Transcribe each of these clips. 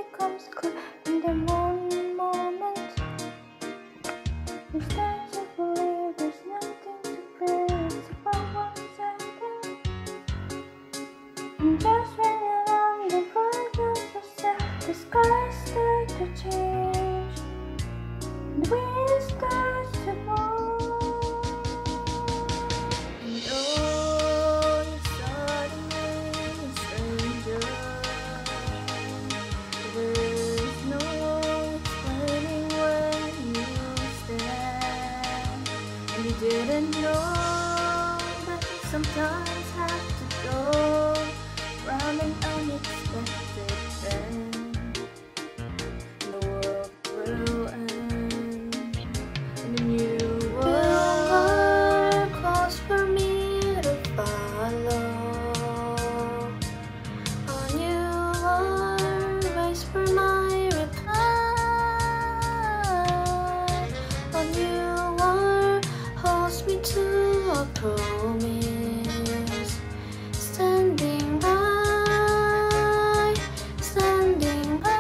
becomes clear in the one moment. You start to believe there's nothing to fear. It's about 1 second. And just when you're on the verge of yourself, the sky starts to change. The wind starts to blow. And oh, you're suddenly a stranger. There's no explaining where you stand. And you didn't know that you sometimes have to go round an unexpected bend. And the world will end. And a new world calls for me to follow. A new world waits for my reply. A new world holds me to a promise. Standing by, standing by.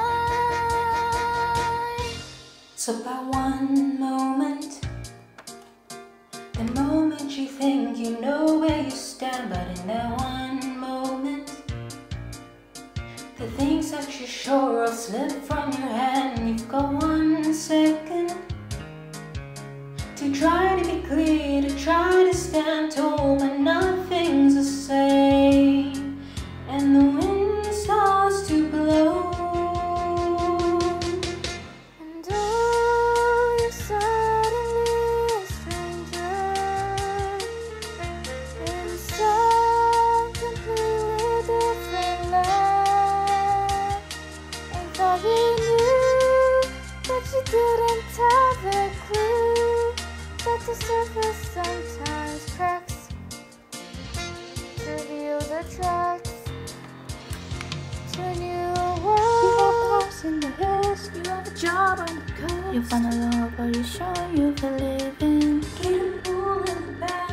So by one moment, the moment you think you know where you stand, but in that one moment, the things that you're sure of slip from your hand. You've got 1 second to try to be clear, to try to stand tall, but nothing's the same, and the wind starts to blow. And oh, you're suddenly a stranger in some completely different land. And thought you knew, but you didn't have a clue that the surface sometimes cracks to reveal the tracks to a new world. You have house in the hills, you have a job on the coast. You find a love, are you sure you believe in? Get a pool in the back.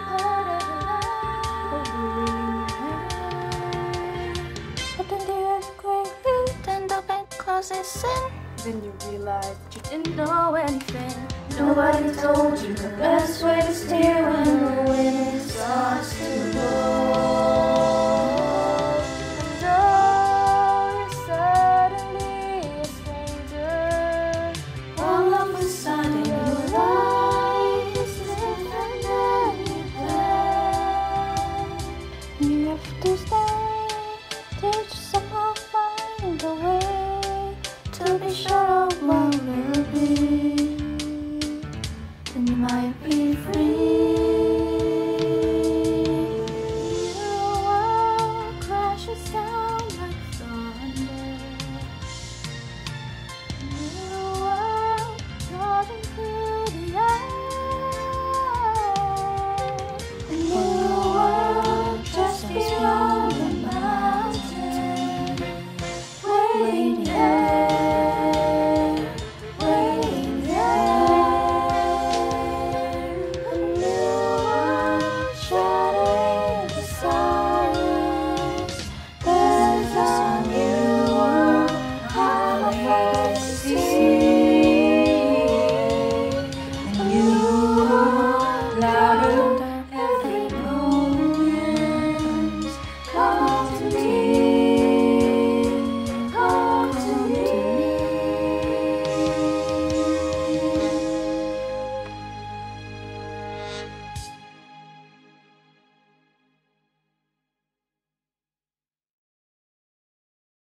But then the earthquake hit and the bank closes in. Then you realize that you didn't know anything. Nobody told you the best way to steer when the wind starts to blow. And oh, you're suddenly a stranger. All of a sudden your life is different than you planned. You have to stay till you somehow find a way to be sure